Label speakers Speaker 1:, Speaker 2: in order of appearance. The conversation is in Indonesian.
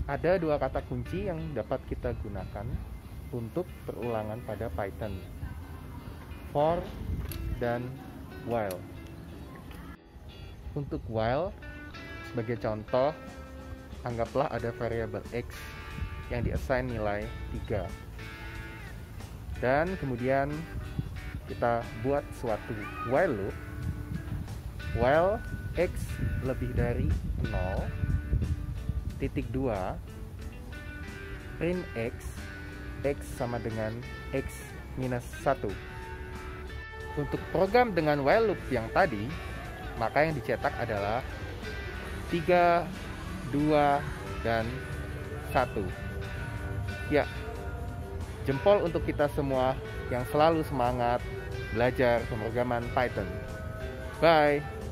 Speaker 1: Ada dua kata kunci yang dapat kita gunakan untuk perulangan pada Python: for dan while. Untuk while, sebagai contoh, anggaplah ada variabel x yang diassign nilai 3. Dan kemudian kita buat suatu while loop. While x lebih dari 0, titik 2, print x sama dengan x minus 1. Untuk program dengan while loop yang tadi, maka yang dicetak adalah 3, 2, dan 1. Ya, jempol untuk kita semua yang selalu semangat belajar pemrograman Python. Bye!